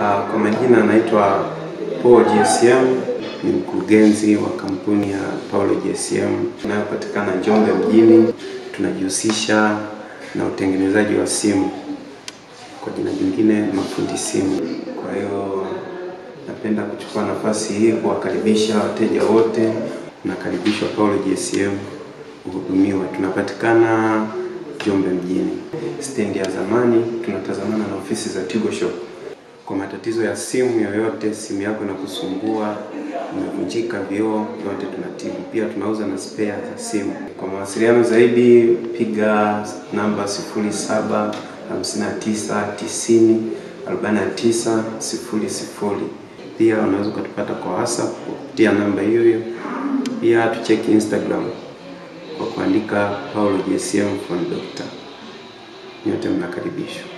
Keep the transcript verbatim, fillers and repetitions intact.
Uh, kwa majina anaitwa Paul G S M, ni mkurugenzi wa kampuni ya Paulo G S M inayopatikana Njombe mjini. Tunajihusisha na utengenezaji wa simu, kwa jina jingine mafundi simu. Kwa hiyo napenda kuchukua nafasi hii kuwakaribisha wateja wote. Nakaribishwa Paulo G S M uhudumiwa. Tunapatikana Njombe mjini, stendi ya zamani, tunatazamana na ofisi za Tigo Shop. Kwa matatizo ya simu yoyote, simu yako inakusumbua, imevunjika vioo, yote tunatibu. Pia tunauza na spare za simu. Kwa mawasiliano zaidi piga namba sifuri saba hamsini na tisa tisini arobaini na tisa sifuri sifuri. Pia unaweza kutupata kwa WhatsApp kupitia namba hiyo hiyo. Pia tucheki Instagram kwa kuandika Paulo G S M Phone Doctor. Nyote mnakaribishwa.